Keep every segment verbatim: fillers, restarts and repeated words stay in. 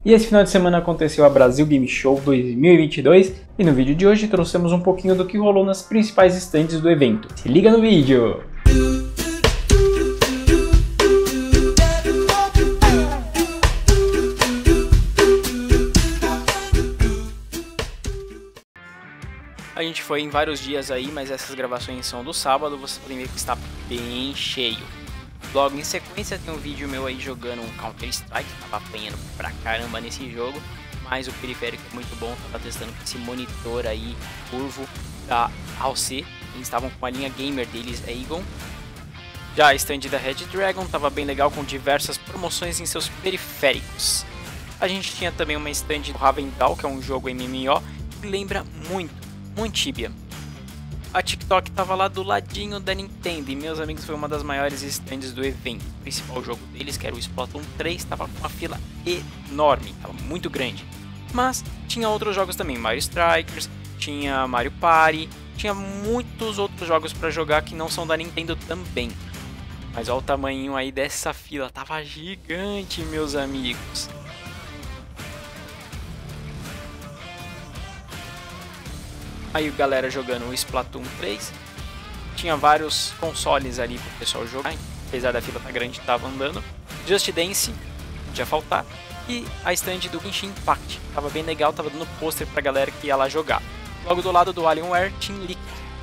E esse final de semana aconteceu a Brasil Game Show dois mil e vinte e dois e no vídeo de hoje trouxemos um pouquinho do que rolou nas principais stands do evento. Se liga no vídeo! A gente foi em vários dias aí, mas essas gravações são do sábado, vocês podem ver que está bem cheio. Logo em sequência tem um vídeo meu aí jogando um Counter Strike, tava apanhando pra caramba nesse jogo, mas o periférico é muito bom, tava testando com esse monitor aí, curvo da A O C, eles estavam com a linha gamer deles, a Aegon. Já a stand da Red Dragon tava bem legal com diversas promoções em seus periféricos. A gente tinha também uma stand do Ravendal, que é um jogo M M O que lembra muito, muito Tibia. A TikTok tava lá do ladinho da Nintendo e, meus amigos, foi uma das maiores stands do evento. O principal jogo deles, que era o Splatoon três, tava com uma fila enorme, tava muito grande. Mas tinha outros jogos também, Mario Strikers, tinha Mario Party, tinha muitos outros jogos para jogar que não são da Nintendo também. Mas olha o tamanho aí dessa fila, tava gigante, meus amigos. Aí galera jogando o Splatoon três, tinha vários consoles ali pro pessoal jogar, apesar da fila tá grande, tava andando. Just Dance, podia faltar, e a stand do Genshin Impact, tava bem legal, tava dando pôster pra galera que ia lá jogar. Logo do lado do Alienware, Team Liquid.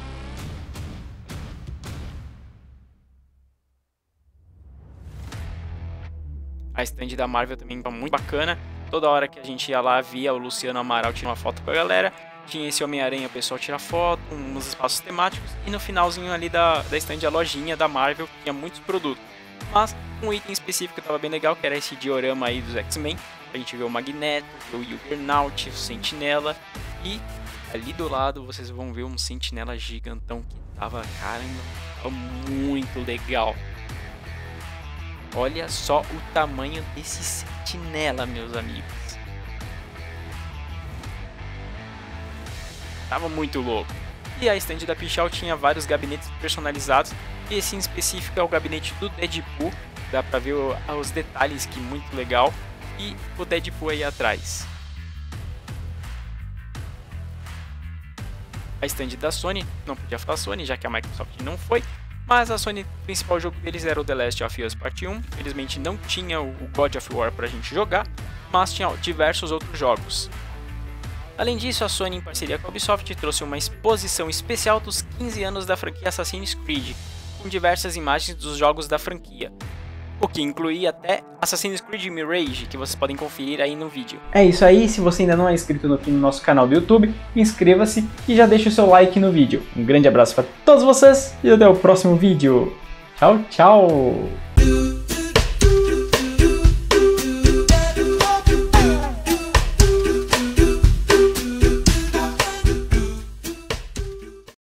A stand da Marvel também tava muito bacana, toda hora que a gente ia lá via o Luciano Amaral tirando uma foto com a galera. Tinha esse Homem-Aranha, o pessoal tira foto, uns espaços temáticos, e no finalzinho ali da, da stand a lojinha da Marvel, tinha muitos produtos. Mas um item específico que estava bem legal, que era esse diorama aí dos X-Men. A gente vê o Magneto, o Juggernaut, o Sentinela, e ali do lado vocês vão ver um Sentinela gigantão que tava, caramba, tava muito legal. Olha só o tamanho desse Sentinela, meus amigos. Tava muito louco. E a stand da Pichau tinha vários gabinetes personalizados. E esse em específico é o gabinete do Deadpool. Dá pra ver os detalhes, que muito legal. E o Deadpool aí atrás. A stand da Sony, não podia falar Sony, já que a Microsoft não foi. Mas a Sony, o principal jogo deles era o The Last of Us Part um. Infelizmente não tinha o God of War pra gente jogar, mas tinha diversos outros jogos. Além disso, a Sony, em parceria com a Ubisoft, trouxe uma exposição especial dos quinze anos da franquia Assassin's Creed, com diversas imagens dos jogos da franquia, o que incluía até Assassin's Creed Mirage, que vocês podem conferir aí no vídeo. É isso aí, se você ainda não é inscrito no, no nosso canal do YouTube, inscreva-se e já deixa o seu like no vídeo. Um grande abraço para todos vocês e até o próximo vídeo. Tchau, tchau!